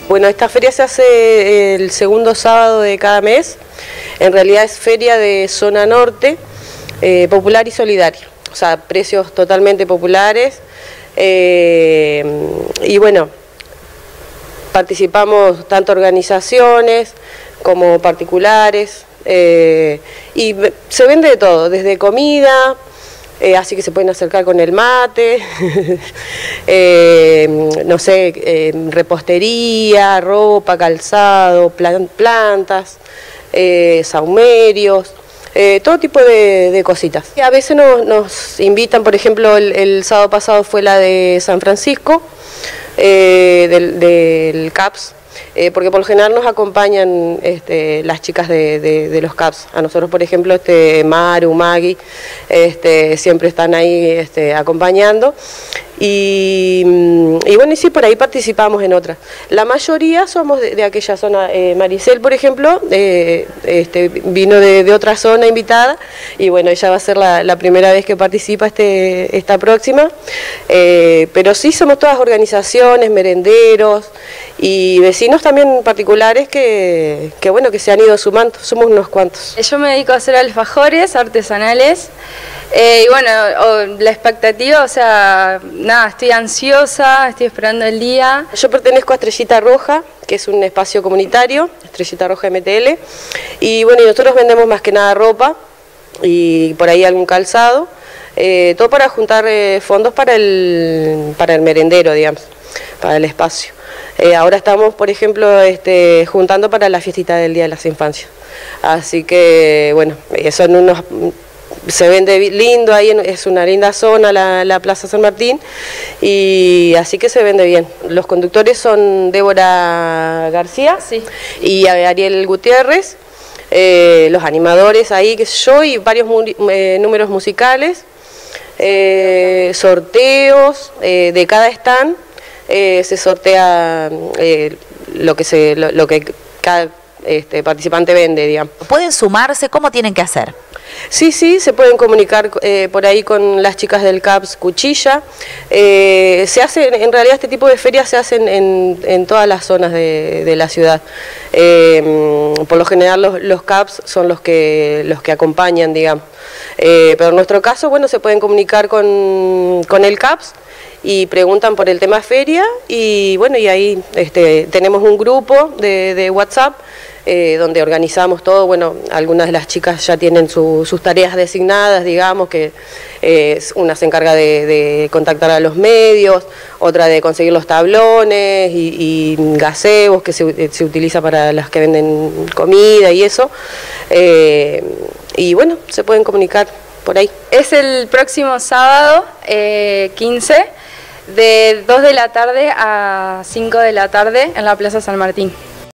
Bueno, esta feria se hace el segundo sábado de cada mes. En realidad es feria de zona norte, popular y solidaria. O sea, precios totalmente populares. Y bueno, participamos tanto organizaciones como particulares. Y se vende de todo, desde comida, así que se pueden acercar con el mate, no sé, repostería, ropa, calzado, plantas, sahumerios, todo tipo de cositas. Y a veces nos invitan, por ejemplo, el sábado pasado fue la de San Francisco, del CAPS, porque por lo general nos acompañan las chicas de los CAPS. A nosotros, por ejemplo, Maru, Maggie, siempre están ahí acompañando. Y bueno, y sí, por ahí participamos en otras. La mayoría somos de aquella zona. Maricel, por ejemplo, vino de otra zona invitada, y bueno, ella va a ser la primera vez que participa esta próxima. Pero sí, somos todas organizaciones, merenderos y vecinos también particulares que bueno, que se han ido sumando, somos unos cuantos. Yo me dedico a hacer alfajores artesanales. Y bueno, la expectativa, o sea, nada, estoy ansiosa, estoy esperando el día. Yo pertenezco a Estrellita Roja, que es un espacio comunitario, Estrellita Roja MTL, y bueno, y nosotros vendemos más que nada ropa y por ahí algún calzado, todo para juntar fondos para el merendero, digamos, para el espacio. Ahora estamos, por ejemplo, juntando para la fiestita del Día de las Infancias, así que bueno, eso en unos... Se vende lindo, ahí es una linda zona la Plaza San Martín, y así que se vende bien. Los conductores son Débora García, sí, y Ariel Gutiérrez, los animadores ahí, qué sé yo, y varios números musicales, sorteos de cada stand, se sortea lo que cada participante vende, digamos. ¿Pueden sumarse? ¿Cómo tienen que hacer? Sí, se pueden comunicar por ahí con las chicas del CAPS Cuchilla. Se hace, en realidad este tipo de ferias se hacen en todas las zonas de la ciudad. Por lo general los CAPS son los que acompañan, digamos. Pero en nuestro caso, bueno, se pueden comunicar con el CAPS y preguntan por el tema feria, y bueno, y ahí tenemos un grupo de WhatsApp donde organizamos todo. Bueno, algunas de las chicas ya tienen sus tareas designadas, digamos, que una se encarga de contactar a los medios, otra de conseguir los tablones y gazebos que se utiliza para las que venden comida y eso, y bueno, se pueden comunicar por ahí. Es el próximo sábado 15, de 2 de la tarde a 5 de la tarde en la Plaza San Martín.